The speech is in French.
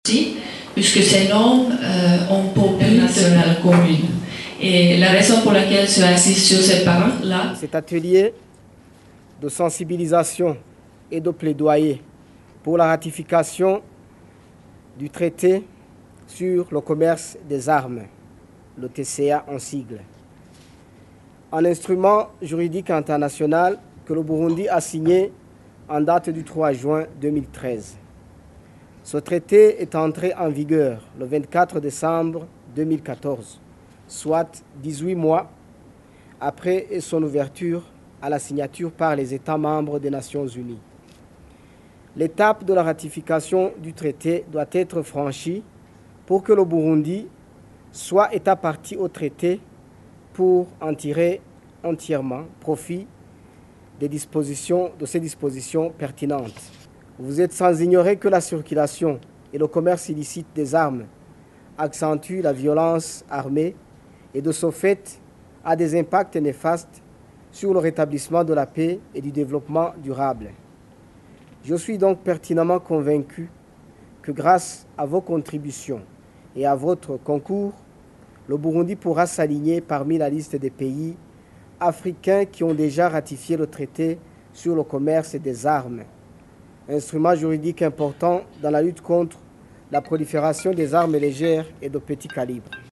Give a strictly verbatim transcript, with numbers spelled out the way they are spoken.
puisque ces normes euh, ont pour but national commune. Et la raison pour laquelle je insiste sur cette parole-là. Cet atelier de sensibilisation et de plaidoyer pour la ratification du traité sur le commerce des armes, le T C A en sigle, un instrument juridique international que le Burundi a signé en date du trois juin deux mille treize. Ce traité est entré en vigueur le vingt-quatre décembre deux mille quatorze, soit dix-huit mois après son ouverture à la signature par les États membres des Nations Unies. L'étape de la ratification du traité doit être franchie pour que le Burundi soit État partie au traité pour en tirer entièrement profit des dispositions, de ces dispositions pertinentes. Vous êtes sans ignorer que la circulation et le commerce illicite des armes accentuent la violence armée et de ce fait a des impacts néfastes sur le rétablissement de la paix et du développement durable. Je suis donc pertinemment convaincu que grâce à vos contributions et à votre concours, le Burundi pourra s'aligner parmi la liste des pays africains qui ont déjà ratifié le traité sur le commerce des armes, instrument juridique important dans la lutte contre la prolifération des armes légères et de petit calibre.